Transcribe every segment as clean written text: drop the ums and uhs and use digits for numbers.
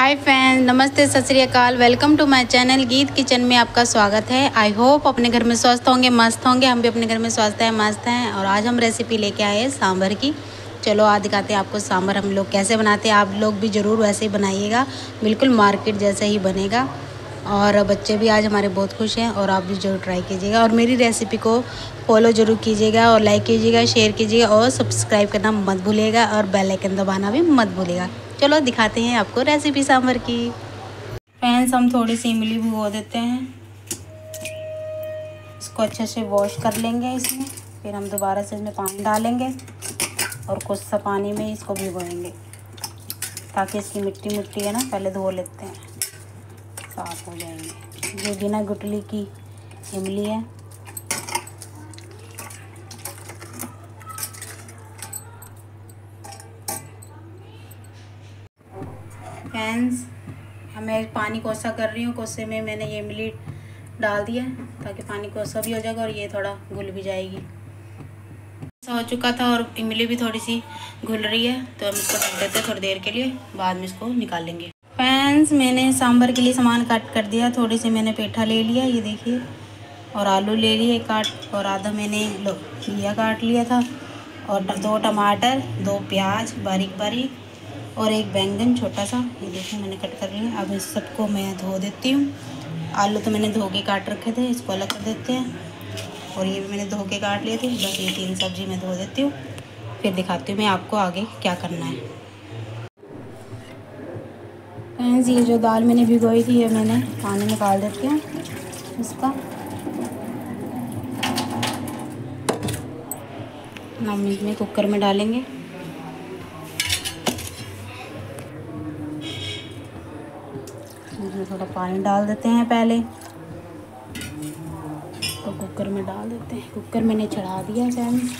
Hi friends, नमस्ते, Sat Sri Akal. Welcome to my channel Geet kitchen में आपका स्वागत है। आई होप अपने घर में स्वस्थ होंगे, मस्त होंगे। हम भी अपने घर में स्वस्थ हैं, मस्त हैं। और आज हम रेसिपी लेके आए हैं सांभर की। चलो आज दिखाते हैं आपको सांभर हम लोग कैसे बनाते हैं। आप लोग भी ज़रूर वैसे ही बनाइएगा, बिल्कुल मार्केट जैसा ही बनेगा। और बच्चे भी आज हमारे बहुत खुश हैं और आप भी ज़रूर ट्राई कीजिएगा। और मेरी रेसिपी को फॉलो ज़रूर कीजिएगा और लाइक कीजिएगा, शेयर कीजिएगा और सब्सक्राइब करना मत भूलिएगा और बेल आइकन दबाना भी मत भूलिएगा। चलो दिखाते हैं आपको रेसिपी सांभर की। फ्रेंड्स, हम थोड़ी सी इमली भिगो देते हैं। इसको अच्छे से वॉश कर लेंगे इसमें। फिर हम दोबारा से इसमें पानी डालेंगे और कुछ सा पानी में इसको भिगोएंगे ताकि इसकी मिट्टी मिट्टी है ना, पहले धो लेते हैं, साफ हो जाएंगे। ये बिना गुठली की इमली है। फ्रेंड्स, मैं पानी कोसा कर रही हूँ। कोसे में मैंने ये इमली डाल दिया ताकि पानी कोसा भी हो जाएगा और ये थोड़ा घुल भी जाएगी। ऐसा हो चुका था और इमली भी थोड़ी सी घुल रही है, तो हम इसको ढक देते हैं थोड़ी देर के लिए, बाद में इसको निकालेंगे। फ्रेंड्स, मैंने सांभर के लिए सामान काट कर दिया। थोड़ी सी मैंने पेठा ले लिया, ये देखिए, और आलू ले लिए काट, और आधा मैंने लिया काट लिया था, और 2 टमाटर, 2 प्याज बारीक बारीक, और 1 बैंगन छोटा सा, ये देखिए मैंने कट कर लिया। अब इस सबको मैं धो देती हूँ। आलू तो मैंने धो के काट रखे थे, इसको अलग कर देते हैं। और ये भी मैंने धो के काट लिए थे। बस ये 3 सब्जी मैं धो देती हूँ, फिर दिखाती हूँ मैं आपको आगे क्या करना है। फ्रेंड्स, ये जो दाल मैंने भिगोई थी, ये मैंने पानी निकाल देती हूँ इसका। हम इसमें कुकर में डालेंगे। इसमें थोड़ा पानी डाल देते हैं पहले, तो कुकर में डाल देते हैं। कुकर मैंने चढ़ा दिया फ्रेंड्स।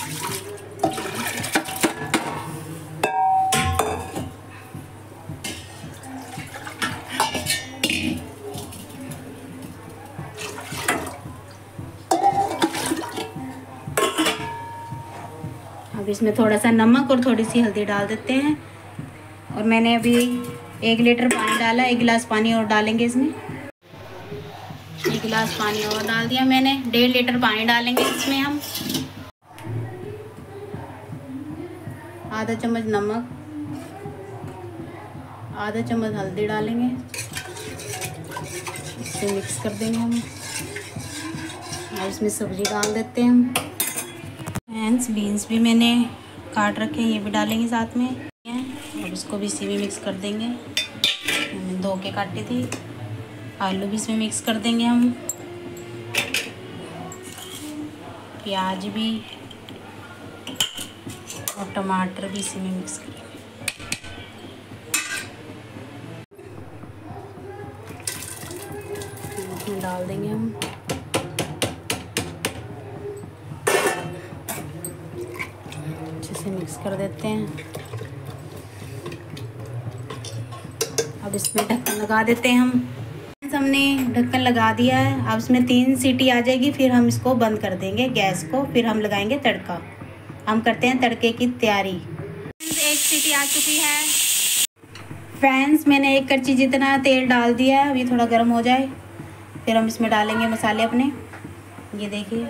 अब इसमें थोड़ा सा नमक और थोड़ी सी हल्दी डाल देते हैं। और मैंने अभी 1 लीटर पानी डाला, 1 गिलास पानी और डालेंगे इसमें। 1 गिलास पानी और डाल दिया मैंने। 1.5 लीटर पानी डालेंगे इसमें हम। आधा चम्मच नमक, आधा चम्मच हल्दी डालेंगे। इससे मिक्स कर देंगे हम। और इसमें सब्जी डाल देते हैं हम। फ्रेंड्स, बीन्स भी मैंने काट रखे हैं, ये भी डालेंगे साथ में। और इसको भी इसी में मिक्स कर देंगे। मैंने धो के काटी थी। आलू भी इसमें मिक्स कर देंगे हम। प्याज भी और टमाटर भी इसी में मिक्स करेंगे। इसमें डाल देंगे हम। अच्छे से मिक्स कर देते हैं। अब इसमें ढक्कन लगा देते हैं हम। हमने ढक्कन लगा दिया है। अब इसमें 3 सीटी आ जाएगी, फिर हम इसको बंद कर देंगे गैस को। फिर हम लगाएंगे तड़का। हम करते हैं तड़के की तैयारी। 1 सीटी आ चुकी है। फ्रेंड्स, मैंने 1 कड़छी जितना तेल डाल दिया है। अभी थोड़ा गर्म हो जाए, फिर हम इसमें डालेंगे मसाले अपने। ये देखिए,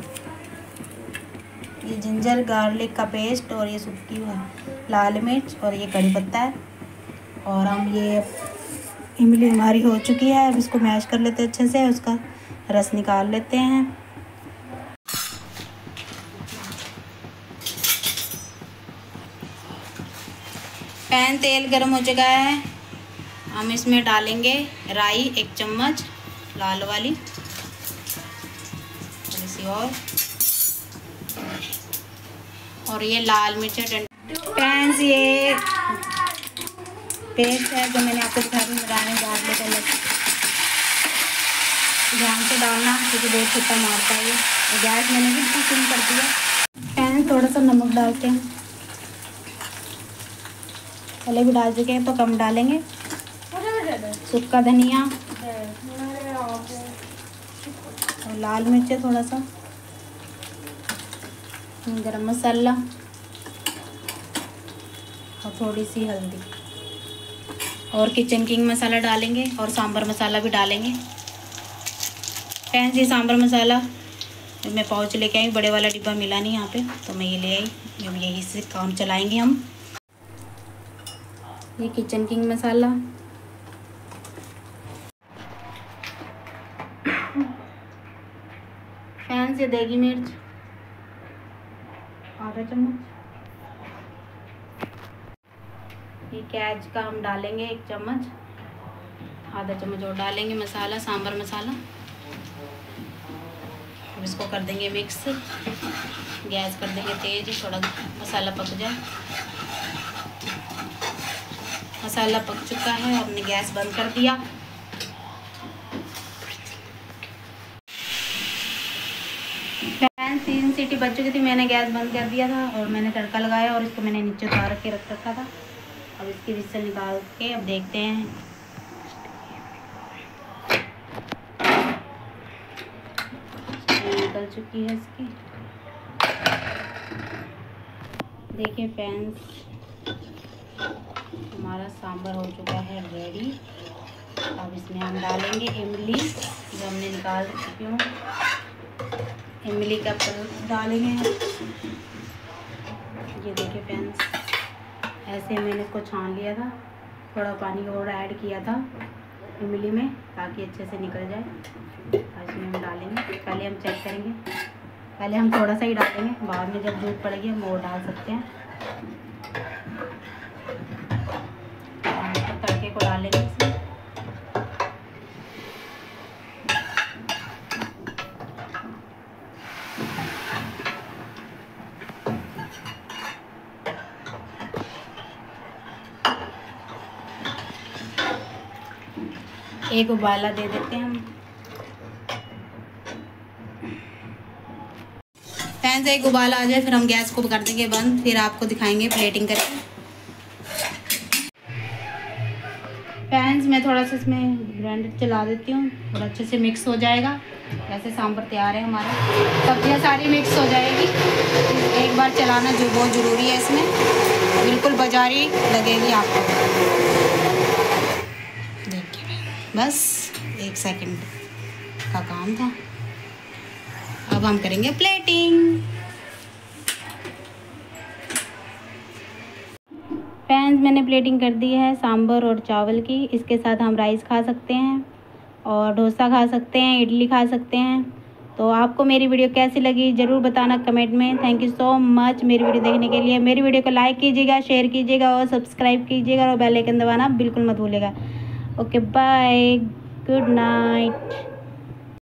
ये जिंजर गार्लिक का पेस्ट, और ये सूखी लाल मिर्च, और ये कड़ी पत्ता है। और हम ये इमली हमारी हो चुकी है। अब इसको मैश कर लेते हैं अच्छे से, उसका रस निकाल लेते हैं। पैन तेल गरम हो चुका है। हम इसमें डालेंगे राई 1 चम्मच लाल वाली, थोड़ी सी और ये लाल मिर्च। फ्रेंड्स, ये पेस्ट है जो मैंने आपको दिखा दी, ध्यान से डालना क्योंकि बहुत छुट्टा मारता है ये। गैस मैंने भी कम कर दिया। पैन थोड़ा सा नमक डालते हैं, पहले भी डाल चुके हैं तो कम डालेंगे। सूखा धनिया और लाल मिर्च थोड़ा सा, गरम मसाला और थोड़ी सी हल्दी। और किचन किंग मसाला डालेंगे और सांभर मसाला भी डालेंगे। फ्रेंड्स ये सांभर मसाला मैं पाउच लेके आई, बड़े वाला डिब्बा मिला नहीं यहाँ पे तो मैं ये ले आई। अब यही से काम चलाएंगे हम। ये किचन किंग मसाला, फ्रेंड्स ये देगी मिर्च आधा चम्मच, ये कैच का हम डालेंगे 1 चम्मच, आधा चम्मच और डालेंगे मसाला, सांभर मसाला। अब इसको कर देंगे मिक्स, गैस कर देंगे तेज, थोड़ा मसाला पक जाए। मसाला पक चुका है, हमने गैस बंद कर दिया। फ्रेंड्स 3 सीटी बज चुकी थी, मैंने गैस बंद कर दिया था और मैंने तड़का लगाया और इसको मैंने नीचे उतार के रख रखा था। अब इसकी विसल निकाल के अब देखते हैं। निकल चुकी है इसकी, देखिए फ्रेंड्स हमारा सांभर हो चुका है रेडी। अब इसमें हम डालेंगे इमली जो हमने निकाल चुकी हूँ, इमली का पल्प डालेंगे। ये देखिए फ्रेंड्स ऐसे मैंने इसको छान लिया था, थोड़ा पानी और ऐड किया था इमली में ताकि अच्छे से निकल जाए। इसमें हम डालेंगे, पहले हम चेक करेंगे, पहले हम थोड़ा सा ही डालेंगे, बाद में जब दूध पड़ेगी हम और डाल सकते हैं। तड़के को डालेंगे इसमें। एक उबाला दे देते हैं हम। फ्रेंड्स एक उबाला आ जाए फिर हम गैस को कर देंगे बंद, फिर आपको दिखाएंगे प्लेटिंग करके। फ्रेंड्स मैं थोड़ा सा इसमें ग्राइंडर चला देती हूँ, थोड़ा अच्छे से मिक्स हो जाएगा। ऐसे सांभर तैयार है हमारा, सब्जियाँ सारी मिक्स हो जाएगी। एक बार चलाना जो बहुत ज़रूरी है, इसमें बिल्कुल बाजारी लगेगी आपको। देखिए बस 1 सेकंड का काम था। अब हम करेंगे प्लेटिंग। फ्रेंड्स मैंने प्लेटिंग कर दी है सांभर और चावल की। इसके साथ हम राइस खा सकते हैं और डोसा खा सकते हैं, इडली खा सकते हैं। तो आपको मेरी वीडियो कैसी लगी ज़रूर बताना कमेंट में। थैंक यू सो मच मेरी वीडियो देखने के लिए। मेरी वीडियो को लाइक कीजिएगा, शेयर कीजिएगा और सब्सक्राइब कीजिएगा और बेल आइकन दबाना बिल्कुल मत भूलिएगा। Okay bye, good night.